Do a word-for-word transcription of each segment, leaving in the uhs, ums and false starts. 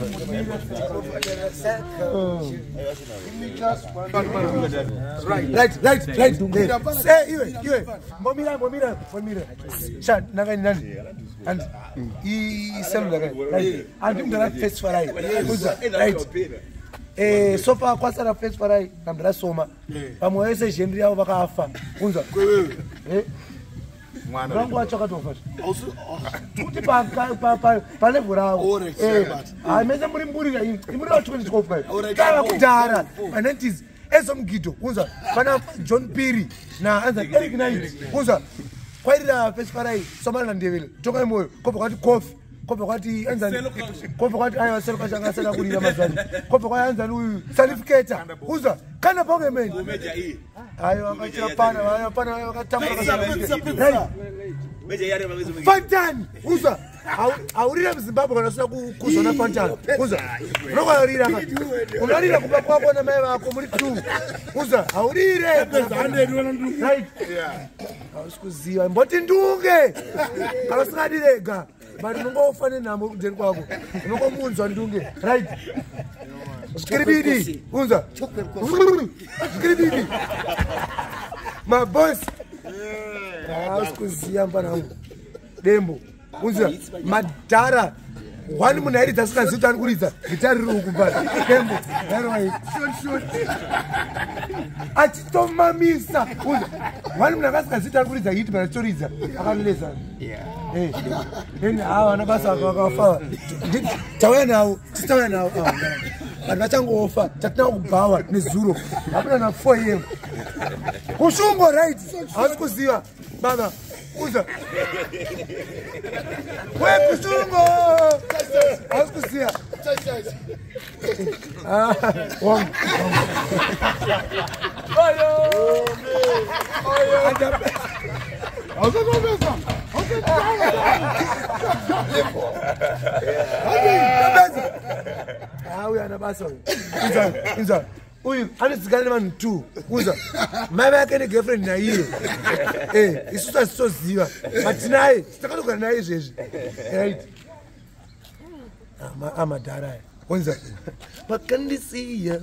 Right, right, right. Say, you, you. Momira, momira, momira. Chan, nanga nani. And he sell the right. And him the face for right. Right. Eh, so far kwasa na face for right. Kamera soma. Pamoese genre yao bakafa. Unza. Eh. Mwana. Rangu acha katofa. Also, tuti pa pa pa pa level rao. Eh. Ah, meza muri mburi ya. Muri watu wengi kofa. Kala kudara. Manentis. Ezo mgido. Unza. Bana John Perry na anza Eric Knight. Unza. Kwa ila face for right. Soma na ndevele. Toka moyo. Kopa kwati coffee. Kopa kwati anza. Kopa kwati ayo selo kashanga sana kulira mazani. Kopa kwati anza huyu certificate. Unza. Kana bonge men. Umeja hii. Ayo akachira pana, ayo pana ayo akatamba kasema. Meja yale mawezo mengi. Fantan. Uza. Aurira Zimbabwe kana sina kuzona Fantan. Uza. Noko aurira ka. Unalira kuba kwako na mema ako muri tu. Uza. Aurire. Right. Yeah. Ausikuziwa mboti ndunge. Kana singadirega. Bari nungo ufane namo kudeni kwako. Nungo munzwa ndunge. Right. Skribidi. Unza. Skribidi. My boss. Ausikuziwa mpana Dembo. Unza. Madara. Wani munairi tasika zita anikuliza. Gitari ruku mpana. Dembo. Heroi. Achitoma misa. Unza. Wani munakasika zita anikuliza hiti para choriza. Akanileza. Yeah. Eh. Nini hawa nabasa wakafa. Tawe nao. Tawe nao. Anachango ofa. Tatina kubawa ni zero. Hapana na four a m Kushungo right. Ausikuziwa. Baba. Uza. Wewe kushungo. Ausikuziwa. Ah. Wong. Oyo. Oyo. Ausikuziwa. Ah, we are nabasa. Inza, inza. Uyu, anizigane man two. Uza. Mama yake ni girlfriend na hiyo. Eh, isusa so ziwa. But naye, sitakaloka naye jeje. Right. Ama ama dara. Unza. Wakandisia.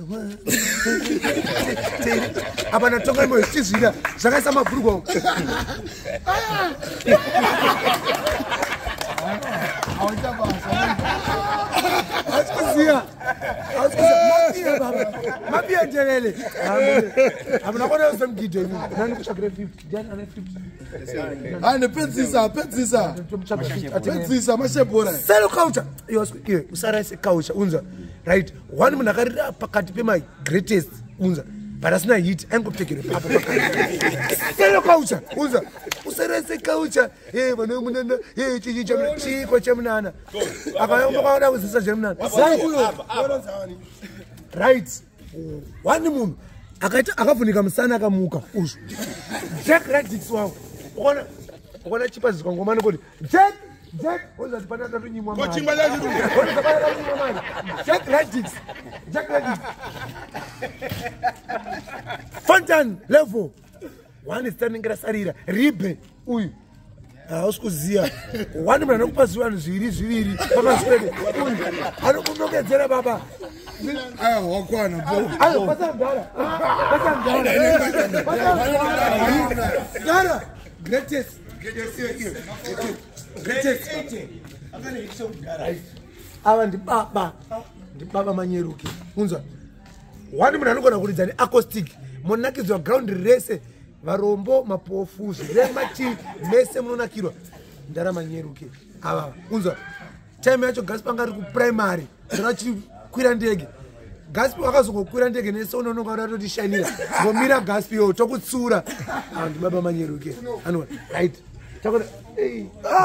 Aba natonga moyo tizira. Zaka sama burugo. Awajaba. Ausikuziwa. Ausikuziwa. Baba. Mapia njelele. Abuna kona usamgido hivi. Nani kushakire fifty? Jana ana fifty. Ane penzisa, penzisa. Penzisa mashebora. Selo culture. Yo asikiwe. Usara ise culture unza. Right. One munakarira pakati pema greatest unza. Parasina hit angoptekere papa pakati. Selo culture unza. Usara ise culture. Eh bana munana. Eh chichi chamna. Chiko chamnana. Akayomba kaona usisa chamnana. Right. One moon. Akaita akafunika msana akamuka. Usho. Jack Radix wao. Unaona unaona chipa zikongomana kodi. Jack Jack oza zipata tatu nyimwa mali. Kochimba lazi tu. Oza zipata tatu nyimwa mali. Jack Radix. Jack Radix. Fantan level. One is standing grasarira. Ribe. Uyu. Ah, usikuziya. One mwana nokupaziwa zviri zviri. Pama spede. Uyu. Anokunokedzera baba. Ah, wakwana bro. Ayo pasa ndara. Pasa ndara. Pasa ndara. Greatest. Greatest. Greatest. Akane ikisho ndara. Ava ndi baba. Ndi baba manyeruki. Unza. Wani mwana nokona kulidzani acoustic. Monakidzwa ground race. Varombo mapofuzi. Remachi mese munonakirwa. Ndara manyeruki. Ava. Unza. Time yacho Gaspar ngari ku primary. Ndarachi kwira ndege. Gaspi wakazokukwira ndege nese unonoka ratoti shanira. Ngomira Gaspi yo tokutsura. And baba manyeruke. Anwa. Right. Takona. Hey.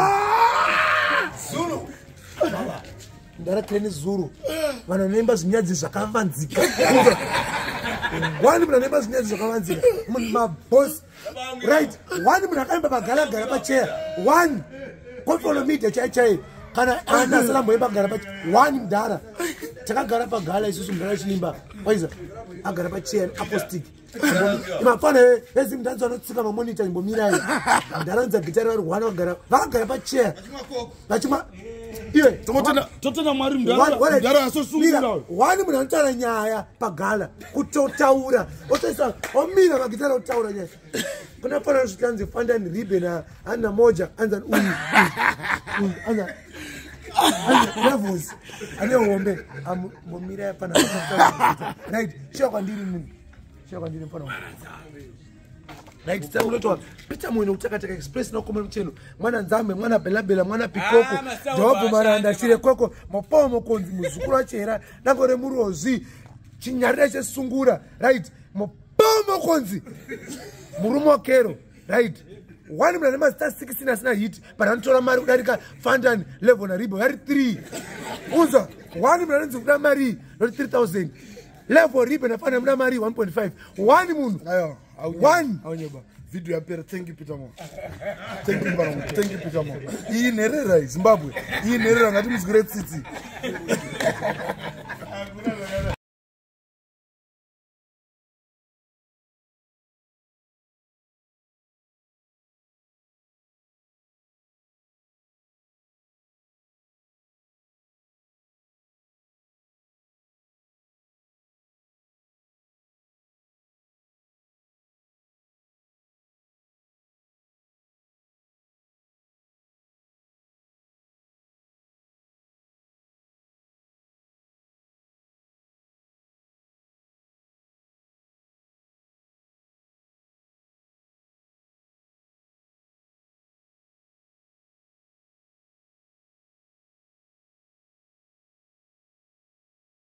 Zulu. Baba. Ndara treni Zulu. Vana nemba zinyadzi zvakavanzika. Wani muna nemba zinyadzi zvakavanzika. My boss. Right. Wani muna kaimba pagala gara pa chair. One. Go follow me the chai chai. Kana ana sala moyeba gara pa one ndara. Takagara pagala isusu mndara chinimba. Waiza. Agara pa chair acoustic. Imafana ezi mdanzo anotsika ma monitor imbomira. Ndaranza gitara vari wana gara. Vakagara pa chair. Vachima iwe totona totona mwari mdara mdara asosungura wani munhu anotaura nyaya pagala kutotaura otoisa omira pagitara kutaura nyaya kuna pana nosvitanzi Fandani Ribe na Anna Moja anza uyu anza levels ane hombe amomira pana right sio kwandiri munhu sio kwandiri pana right tsamuloto pita mwe nokutakataka express no koma mcheno mwana nzambe mwana belabela mwana pikoko jobu maranda chire koko mopomo konzi muzukuru achera nangore murozi chinyarira chesungura right mopomo konzi murumo kero right one mwana master sixteen asina hit but anotora mari kudarika Fandani level na Ribo yari three unza one mwana nzi kuda mari not three thousand level Ribo na Fandani mwana mari one point five one munhu ayo one awonyeba video yapera. Thank you Peter Mo. Thank you Mbarango. Thank you Peter Mo. Iyi nerera Zimbabwe. Iyi nerera ngati mu Great City.